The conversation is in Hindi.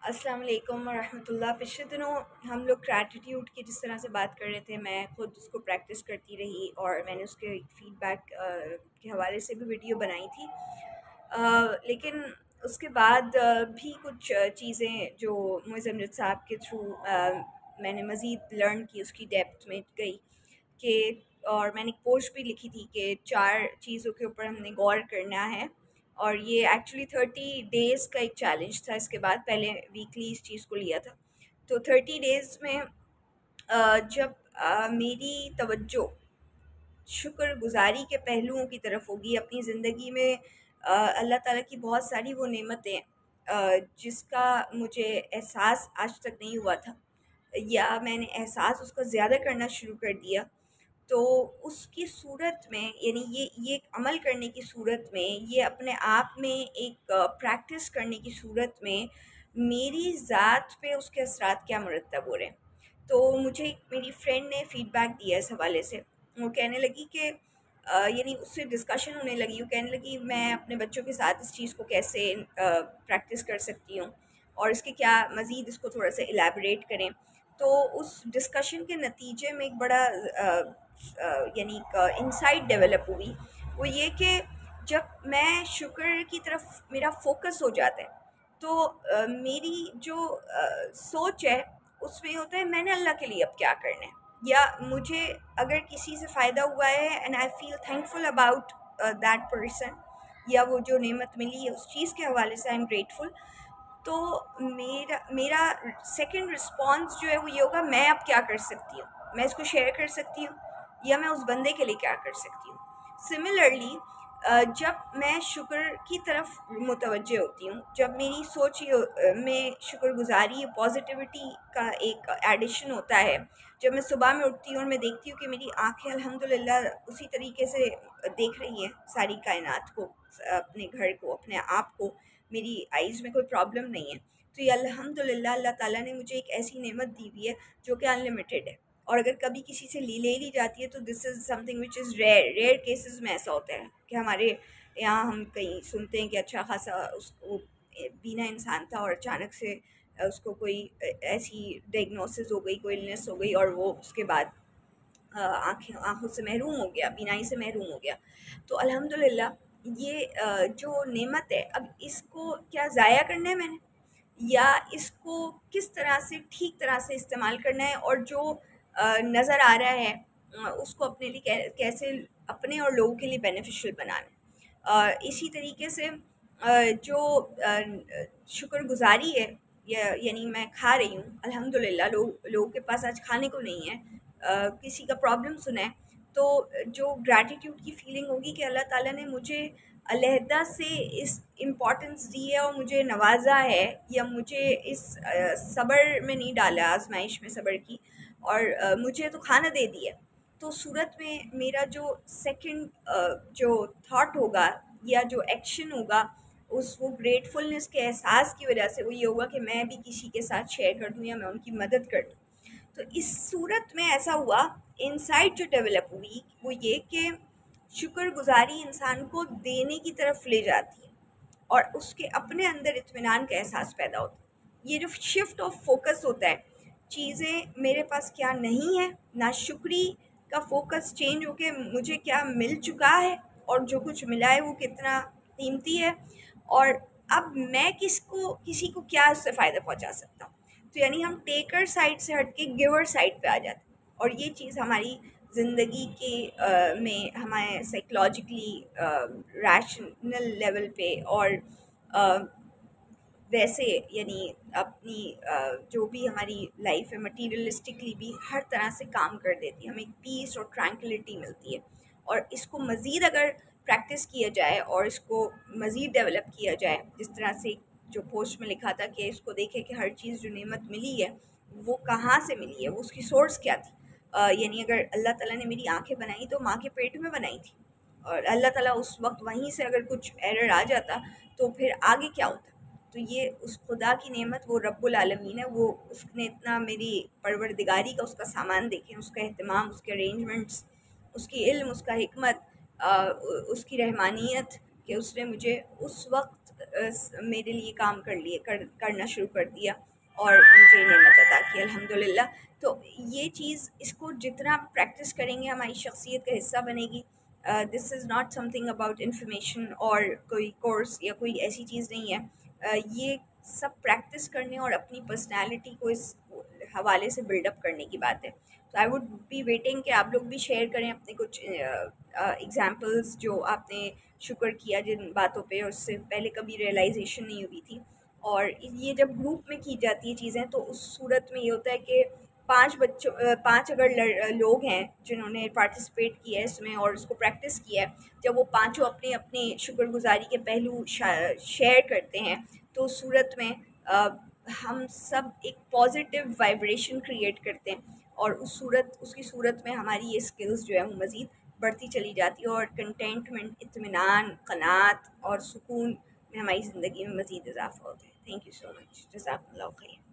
अस्सलाम वालेकुम वरहमतुल्लाह। पिछले दिनों हम लोग ग्रैटिट्यूड की जिस तरह से बात कर रहे थे, मैं ख़ुद उसको प्रैक्टिस करती रही और मैंने उसके फ़ीडबैक के हवाले से भी वीडियो बनाई थी। लेकिन उसके बाद भी कुछ चीज़ें जो मोइज़ अमजद साहब के थ्रू मैंने मज़ीद लर्न की, उसकी डेप्थ में गई कि और मैंने एक पोस्ट भी लिखी थी कि 4 चीज़ों के ऊपर हमने गौर करना है। और ये एक्चुअली 30 डेज़ का एक चैलेंज था। इसके बाद पहले वीकली इस चीज़ को लिया था। तो 30 डेज़ में जब मेरी तवज्जो शुक्रगुज़ारी के पहलुओं की तरफ होगी अपनी ज़िंदगी में, अल्लाह ताला की बहुत सारी वो नेमतें जिसका मुझे एहसास आज तक नहीं हुआ था, या मैंने एहसास उसका ज़्यादा करना शुरू कर दिया, तो उसकी सूरत में यानी ये एक अमल करने की सूरत में, ये अपने आप में एक प्रैक्टिस करने की सूरत में मेरी ज़ात पे उसके असरात क्या मुरतब हो रहे हैं। तो मुझे एक मेरी फ्रेंड ने फ़ीडबैक दिया इस हवाले से। वो कहने लगी कि यानी उससे डिस्कशन होने लगी, वो कहने लगी मैं अपने बच्चों के साथ इस चीज़ को कैसे प्रैक्टिस कर सकती हूँ और इसके क्या मज़ीद इसको थोड़ा सा इलैबोरेट करें। तो उस डिस्कशन के नतीजे में एक बड़ा यानी एक इंसाइट डेवलप हुई। वो ये कि जब मैं शुक्र की तरफ मेरा फ़ोकस हो जाता है, तो मेरी जो सोच है उसमें ये होता है मैंने अल्लाह के लिए अब क्या करना है, या मुझे अगर किसी से फ़ायदा हुआ है and I feel thankful about that person, या वो जो नेमत मिली है उस चीज़ के हवाले से आई एम ग्रेटफुल। तो मेरा मेरा सेकंड रिस्पॉन्स जो है वो ये होगा, मैं अब क्या कर सकती हूँ, मैं इसको शेयर कर सकती हूँ, या मैं उस बंदे के लिए क्या कर सकती हूँ। सिमिलरली जब मैं शुक्र की तरफ मुतवज्जे होती हूँ, जब मेरी सोच में शुक्रगुजारी पॉजिटिविटी का एक एडिशन होता है, जब मैं सुबह में उठती हूँ और मैं देखती हूँ कि मेरी आंखें अल्हम्दुलिल्लाह उसी तरीके से देख रही हैं सारी कायनात को, अपने घर को, अपने आप को, मेरी आइज़ में कोई प्रॉब्लम नहीं है, तो ये अल्हम्दुलिल्लाह अल्लाह ताला ने मुझे एक ऐसी नेमत दी हुई है जो कि अनलिमिटेड है। और अगर कभी किसी से ले ली जाती है तो this is something which is rare rare cases में ऐसा होता है कि हमारे यहाँ हम कहीं सुनते हैं कि अच्छा खासा उसको बीना इंसान था और अचानक से उसको कोई ऐसी डायग्नोसिस हो गई, कोई इलनेस हो गई और वो उसके बाद आँखों से महरूम हो गया, बीनाई से महरूम हो गया। तो अल्हम्दुलिल्लाह ये जो नेमत है, अब इसको क्या ज़ाया करना है मैंने, या इसको किस तरह से ठीक तरह से इस्तेमाल करना है, और जो नज़र आ रहा है उसको अपने लिए कैसे अपने और लोगों के लिए बेनिफिशियल बनाना है। इसी तरीके से जो शुक्रगुज़ारी है, यानी मैं खा रही हूँ अल्हम्दुलिल्लाह, लोगों के पास आज खाने को नहीं है, किसी का प्रॉब्लम सुना है, तो जो ग्रैटिट्यूड की फीलिंग होगी कि अल्लाह ताला ने मुझे अलहदा से इस इम्पोर्टेंस दी है और मुझे नवाजा है, या मुझे इस सब्र में नहीं डाला, आजमाइश में सब्र की, और मुझे तो खाना दे दिया। तो सूरत में मेरा जो सेकंड जो थॉट होगा या जो एक्शन होगा, उस वो ग्रेटफुलनेस के एहसास की वजह से वो ये होगा कि मैं भी किसी के साथ शेयर कर दूँ या मैं उनकी मदद कर दूँ। तो इस सूरत में ऐसा हुआ, इनसाइट जो डेवलप हुई वो ये कि शुक्रगुज़ारी इंसान को देने की तरफ ले जाती है और उसके अपने अंदर इत्मीनान का एहसास पैदा होता है। ये जो शिफ्ट ऑफ फोकस होता है, चीज़ें मेरे पास क्या नहीं है, नाशुक्री का फोकस चेंज होके मुझे क्या मिल चुका है और जो कुछ मिला है वो कितना कीमती है, और अब मैं किसी को क्या उससे फ़ायदा पहुंचा सकता हूँ। तो यानी हम टेकर साइड से हट के गिवर साइड पे आ जाते हैं, और ये चीज़ हमारी ज़िंदगी के में हमारे साइकोलॉजिकली रैशनल लेवल पे और अ, वैसे यानी अपनी जो भी हमारी लाइफ है मटीरियलिस्टिकली भी हर तरह से काम कर देती है, हमें एक पीस और ट्रैंक्विलिटी मिलती है। और इसको मज़ीद अगर प्रैक्टिस किया जाए और इसको मज़ीद डेवलप किया जाए, जिस तरह से जो पोस्ट में लिखा था कि इसको देखें कि हर चीज़ जो नेमत मिली है वो कहाँ से मिली है, वो उसकी सोर्स क्या थी। यानी अगर अल्लाह ताला ने मेरी आंखें बनाई तो माँ के पेट में बनाई थी, और अल्लाह ताला उस वक्त वहीं से अगर कुछ एरर आ जाता तो फिर आगे क्या होता। तो ये उस खुदा की नेमत, वो रब्बुल आलमीन है, वो उसने इतना मेरी परवरदिगारी का उसका सामान देखें, उसका अहतमाम, उसके अरेंजमेंट्स, उसकी इल्म, उसका हिकमत, उसकी रहमानियत, कि उसने मुझे उस वक्त मेरे लिए काम करना शुरू कर दिया और मुझे नेमत अता की अल्हम्दुलिल्लाह। तो ये चीज़, इसको जितना हम प्रैक्टिस करेंगे हमारी शख्सियत का हिस्सा बनेगी। This is not something about information और कोई कोर्स या कोई ऐसी चीज़ नहीं है। ये सब प्रैक्टिस करने और अपनी पर्सनालिटी को इस हवाले से बिल्डअप करने की बात है। तो आई वुड बी वेटिंग कि आप लोग भी शेयर करें अपने कुछ एग्जांपल्स जो आपने शुक्र किया जिन बातों पे, और उससे पहले कभी रियलाइजेशन नहीं हुई थी। और ये जब ग्रुप में की जाती है चीज़ें, तो उस सूरत में ये होता है कि पांच अगर लोग हैं जिन्होंने पार्टिसिपेट किया है इसमें और उसको प्रैक्टिस किया है, जब वो पांचों अपने अपने शुक्रगुजारी के पहलू शेयर करते हैं, तो उस सूरत में हम सब एक पॉजिटिव वाइब्रेशन क्रिएट करते हैं, और उसकी सूरत में हमारी ये स्किल्स जो है वो मज़ीद बढ़ती चली जाती है, और कंटेंटमेंट, इत्मीनान, क़नात और सुकून में हमारी ज़िंदगी में मज़ीद इजाफ़ा होता है। Thank you so much. जज़ाकल्लाहु खैर।